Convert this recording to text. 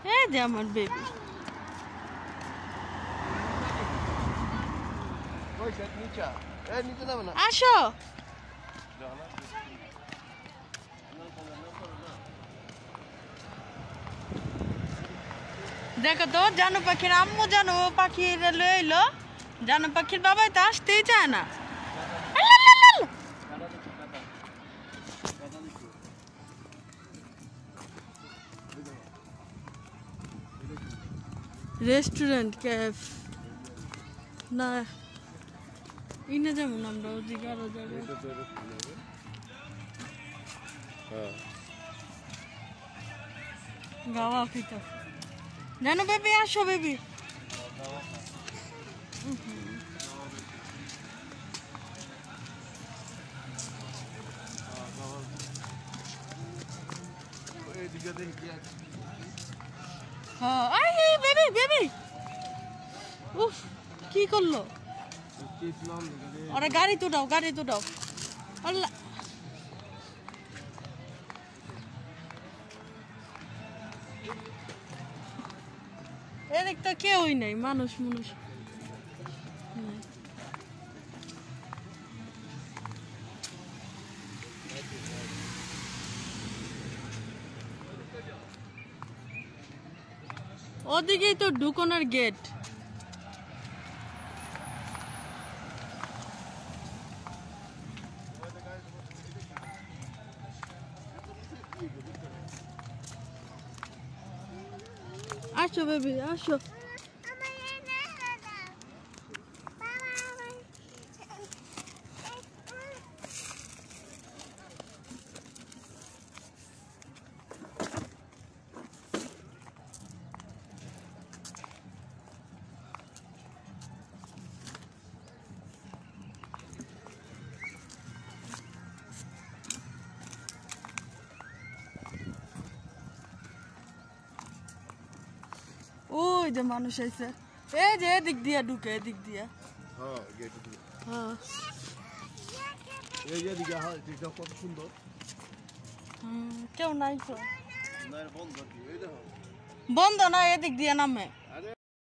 এই যে আমার বেবি। আসো দেখো তো জানু পাখির আম্মু জানু পাখির লইলো, জানু পাখির বাবাই তো আসতেই চায় না। রেস্টুরেন্ট ক্যাফ না ইনে যেমন আমরা ওদিকে আরো যাবো। গাওয়া খেতে জানো বেবি, আসো বেবি। বেবি বেবি উফ কি করলো ওরা? গাড়ি তো দাও, গাড়ি তো দাও। আল্লাহ এদিক তো কেউই নাই, মানুষ মানুষ। ওদিকেই তো ঢুকনের গেট। আসো বেবি আসো। ওই যে মানুষ আইছে, এই যে এদিক দিয়া ঢুকে, এদিক দিয়া। হ্যাঁ গেট দিয়ে। হ্যাঁ এই যে দিকে, হ্যাঁ এটা কত সুন্দর। কেউ নাই তো, না বন্ধ, এই দেখো বন্ধ না, এদিক দিয়া নামে।